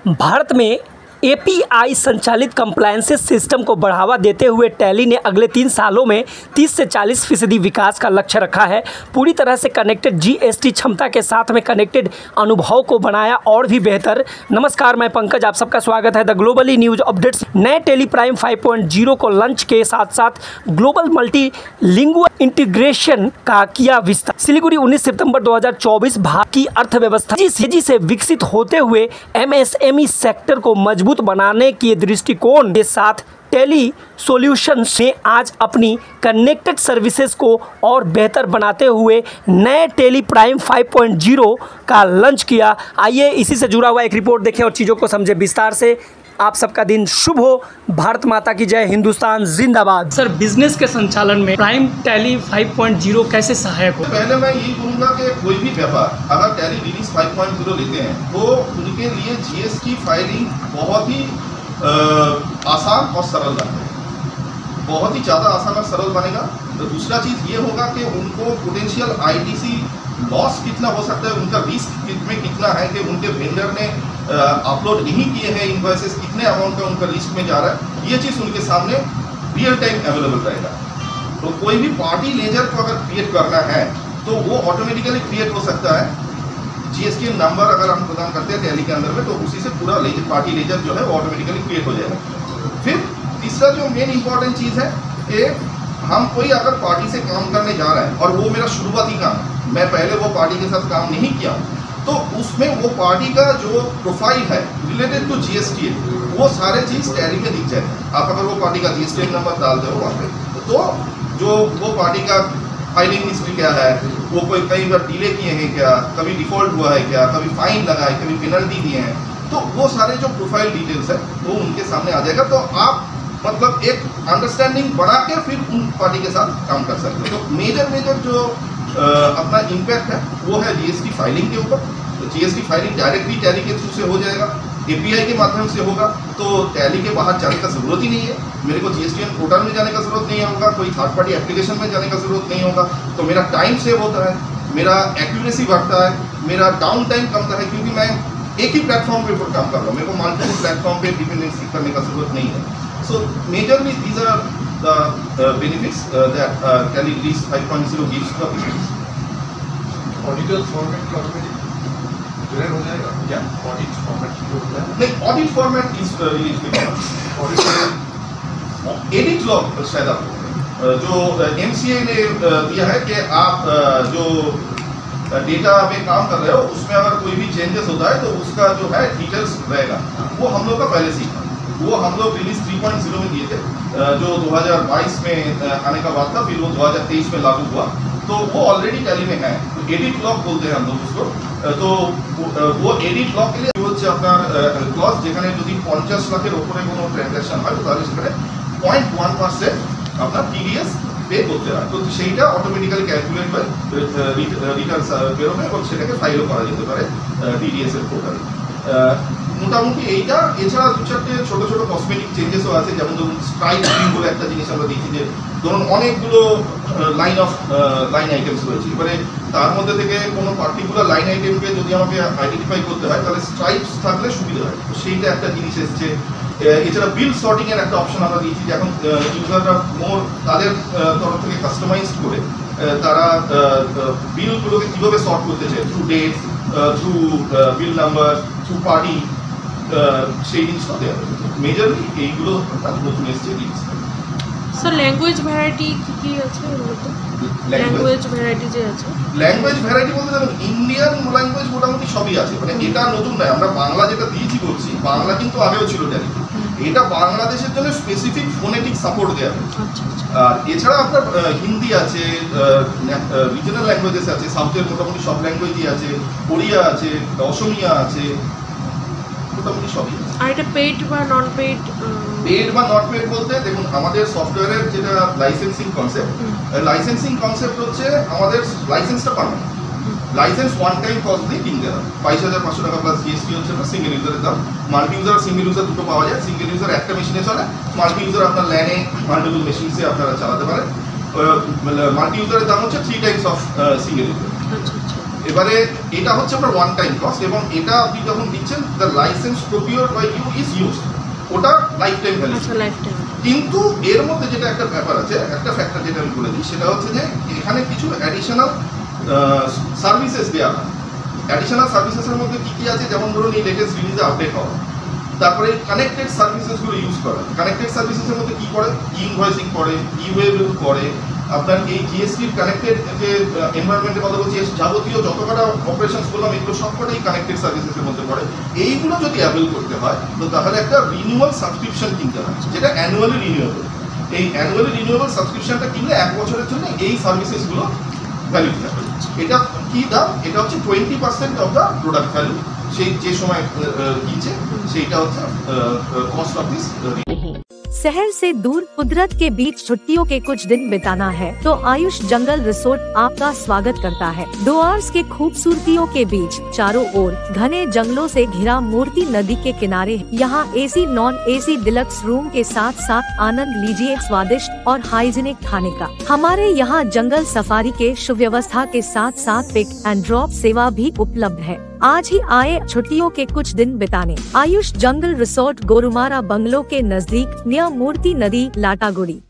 भारत में एपीआई संचालित compliances system को बढ़ावा देते हुए टैली ने अगले 3 सालों में 30 से 40% विकास का लक्ष्य रखा है। पूरी तरह से कनेक्टेड जीएसटी क्षमता के साथ में कनेक्टेड अनुभव को बनाया और भी बेहतर। नमस्कार, मैं पंकज, आप सबका स्वागत है द ग्लोबली न्यूज अपडेट्स। नए टेली प्राइम 5.0 को लॉन्च के साथ साथ ग्लोबल मल्टीलिंगुअल इंटीग्रेशन का किया विस्तार। सिलीगुड़ी 19 सितंबर 2024 भारत की अर्थव्यवस्था तेजी से विकसित होते हुए एमएसएमई सेक्टर को मजबूत बनाने के दृष्टिकोण के साथ टेली सॉल्यूशंस ने आज अपनी कनेक्टेड सर्विसेज को और बेहतर बनाते हुए नए टेली प्राइम 5.0 का लॉन्च किया। आइए इसी से जुड़ा हुआ एक रिपोर्ट देखें और चीज़ों को समझें विस्तार से। आप सबका दिन शुभ हो। भारत माता की जय, हिंदुस्तान जिंदाबाद। सर, बिजनेस के संचालन में प्राइम टेली 5.0 कैसे सहायक हो? पहले मैं यही कहूँगा कि कोई भी व्यापार अगर टेली रिलीज 5.0 लेते हैं तो उनके लिए जीएसटी फाइलिंग बहुत ही आसान और सरल बनेगा, बहुत ही ज़्यादा आसान और सरल बनेगा। तो दूसरा चीज़ ये होगा कि उनको पोटेंशियल आईटीसी लॉस कितना हो सकता है, उनका रिस्क में कितना है कि उनके वेंडर ने अपलोड नहीं किए हैं इनवॉइसेस, कितने अमाउंट का उनका लिस्ट में जा रहा है, ये चीज़ उनके सामने रियल टाइम अवेलेबल रहेगा। तो कोई भी पार्टी लेजर को अगर क्रिएट करना है तो वो ऑटोमेटिकली क्रिएट हो सकता है। जीएसटी नंबर अगर हम प्रदान करते हैं टैली के अंदर में तो उसी से पूरा पार्टी लेजर जो है वो ऑटोमेटिकली क्रिएट हो जाएगा। फिर तीसरा जो मेन इंपॉर्टेंट चीज़ है कि हम कोई अगर पार्टी से काम करने जा रहे हैं और वो मेरा शुरुआती काम है, मैं पहले वो पार्टी के साथ काम नहीं किया, तो उसमें वो पार्टी का जो प्रोफाइल है रिलेटेड टू जीएसटी है वो सारे चीज़ टैली में दिख जाए। आप अगर वो पार्टी का जीएसटी नंबर डालते हो वहाँ पे तो जो वो पार्टी का फाइलिंग हिस्ट्री क्या है, वो कोई कई बार डिले किए हैं क्या, कभी डिफॉल्ट हुआ है क्या, कभी फाइन लगा है, कभी पेनल्टी दिए हैं, तो वो सारे जो प्रोफाइल डिटेल्स है वो उनके सामने आ जाएगा। तो आप मतलब एक अंडरस्टैंडिंग बढ़ा के फिर उन पार्टी के साथ काम कर सकते हो। तो मेजर जो अपना इम्पैक्ट है वो है जीएसटी फाइलिंग के ऊपर। तो जीएसटी फाइलिंग डायरेक्टली टैली के थ्रू से हो जाएगा, एपीआई के माध्यम से होगा, तो टैली के बाहर जाने का ज़रूरत ही नहीं है। मेरे को जीएसटीएन पोर्टल में जाने का ज़रूरत नहीं होगा, कोई थर्ड पार्टी एप्लीकेशन में जाने का ज़रूरत नहीं होगा। तो मेरा टाइम सेव होता है, मेरा एक्यूरेसी बढ़ता है, मेरा डाउन टाइम कमता है, क्योंकि मैं एक ही प्लेटफॉर्म के ऊपर काम कर रहा हूँ, मेरे को मल्टीपल प्लेटफॉर्म पे डिपेंडेंसी करने का ज़रूरत नहीं है। So majorly these are the benefits that Tally release 5.0 gives to the business. Auditor format generate हो जाएगा क्या? ऑडिट फॉर्मेट नहीं, audit format is release edit log शायद आपको जो एमसीए ने दिया है कि आप जो डेटा में काम कर रहे हो उसमें अगर कोई भी चेंजेस होता है तो उसका जो है डिटेल्स रहेगा, वो हम लोग का पहले से था। वो हम लोग रिलीज 3.0 में दिए थे, जो 2022 में आने का बात था, फिर वो 2023 में लागू हुआ, तो वो ऑलरेडी टैली में है। तो एडिट लॉग बोलते हैं हम लोग उसको। तो वो एडिट लॉग के लिए হচ্ছে আপনার ক্লজ যেখানে যদি 50 লাখের উপরে কোনো ট্রানজাকশন হয় তাহলে সেখানে 0.1% আপনার টিডিএস পে করতে হয়। তো সেইটা অটোমেটিক্যালি ক্যালকুলেট হয়, রিটার্নস বেরোবে এবং সেটাকে ফাইলও করা যেতে পারে টিডিএস এর পোর্টালে। মোটামুটি এইটা, এছাড়া দু চারটে ছোটো ছোটো কসমেটিক চেঞ্জেসও আছে, যেমন ধরুন স্ট্রাইক বলে একটা জিনিস আমরা দেখি যে ধরুন অনেকগুলো লাইন আইটেমস রয়েছে, এবারে তার মধ্যে থেকে কোনো পার্টিকুলার লাইন আইটেমকে যদি আমাকে আইডেন্টিফাই করতে হয় তাহলে স্ট্রাইপস থাকলে সুবিধা হয়, তো সেইটা একটা জিনিস এসছে। এছাড়া বিল সর্টিংয়ের একটা অপশন আমরা দিয়েছি যে এখন ইউজাররা মোর তাদের তরফ থেকে কাস্টমাইজড করে তারা বিলগুলোকে কীভাবে সর্ট করতে চায়, through date, through bill number, through party, সেই জিনিসটা দেওয়া হবে। মেজরলি এইগুলো নতুন এসছে জিনিস। স্যার, ল্যাঙ্গুয়েজ ভ্যারাইটি কি আছে? ল্যাঙ্গুয়েজ ভ্যারাইটি যে আছে, ল্যাঙ্গুয়েজ ভ্যারাইটি বলতে দেখুন ইন্ডিয়ান ল্যাঙ্গুয়েজ মোটামুটি সবই আছে, মানে এটা নতুন নয়। আমরা বাংলা যেটা দিয়েছি করছি, বাংলা কিন্তু আগেও ছিল ট্যালিতে, এটা বাংলাদেশের জন্য স্পেসিফিক ফোনেটিক সাপোর্ট দেওয়া হবে। আর এছাড়া আপনার হিন্দি আছে, রিজনাল ল্যাঙ্গুয়েজেস আছে, সাউথের মোটামুটি সব ল্যাঙ্গুয়েজই আছে, ওড়িয়া আছে, অসমিয়া আছে, মোটামুটি সবই। আর এটা পেইড বা নন পেইড? পেড বা নট পেড বলতে দেখুন আমাদের সফটওয়্যারের যেটা লাইসেন্সিং কনসেপ্ট হচ্ছে আমাদের লাইসেন্সটা permanent. License one time cost দিয়ে কিনতে হবে, 22,500 টাকা প্লাস জিএসটি হচ্ছে না সিঙ্গেল ইউজারের দাম। মাল্টি ইউজার আর সিঙ্গেল ইউজার দুটো পাওয়া যায়। সিঙ্গেল ইউজার একটা মেশিনে চলে, মাল্টি ইউজার আপনার ল্যানে মাল্টিপল মেশিনসে আপনারা চালাতে পারেন। মাল্টি ইউজারের দাম হচ্ছে 3 টাইমস অফ সিঙ্গেল ইউজার। এবারে এটা হচ্ছে আপনার ওয়ান টাইম কস্ট, এবং এটা আপনি যখন দিচ্ছেন the license procure by you is use, ওটা লাইফ টাইম ভ্যালিড। আচ্ছা, লাইফ টাইম। কিন্তু এর মধ্যে যেটা একটা ব্যাপার আছে, একটা ফ্যাক্টর যেটা আমি বলে দিই, সেটা হচ্ছে যে এখানে কিছু অ্যাডিশনাল সার্ভিসেস দেওয়া হয়। অ্যাডিশনাল সার্ভিসেসের মধ্যে কী কী আছে, যেমন ধরুন এই লেটেস্ট রিলিজে আপডেট হওয়া, তারপরে কানেক্টেড সার্ভিসেসগুলো ইউজ করা। কানেক্টেড সার্ভিসেসের মধ্যে কী করে, ইনভয়েসিং করে, ইওয়েবল করে, আপনার এই জিএসটির কানেক্টেড যে এনভায়রনমেন্টের কথা বলছি, যাবতীয় যত কটা অপারেশনস বললাম এগুলো সবকটাই কানেক্টেড সার্ভিসেসের মধ্যে পড়ে। এইগুলো যদি অ্যাভেল করতে হয় তো তাহলে একটা রিনিউয়াল সাবস্ক্রিপশন কিনতে হয়, যেটা অ্যানুয়ালি রিনিউয়েবল। এই অ্যানুয়ালি রিনিউয়েবল সাবস্ক্রিপশনটা কিনলে 1 বছরের জন্য এই সার্ভিসেসগুলো ভ্যালিড থাকবে। এটা কি দাম, এটা হচ্ছে 20% অফ দ্য প্রোডাক্ট ভ্যালু, সেই যে সময় কিনছে সেইটা হচ্ছে কস্ট অফ দিস। शहर से दूर कुदरत के बीच छुट्टियों के कुछ दिन बिताना है तो आयुष जंगल रिसोर्ट आपका स्वागत करता है। डुआर्स के खूबसूरतियों के बीच चारों ओर घने जंगलों से घिरा मूर्ति नदी के किनारे यहाँ AC non AC deluxe room के साथ साथ आनंद लीजिए स्वादिष्ट और हाइजीनिक खाने का। हमारे यहाँ जंगल सफारी के सुव्यवस्था के साथ साथ पिक एंड ड्रॉप सेवा भी उपलब्ध है। आज ही आए छुट्टियों के कुछ दिन बिताने। Ayush jungle resort Gorumara bungalow के नजदीक नियर मूर्ति नदी लाटागुड़ी।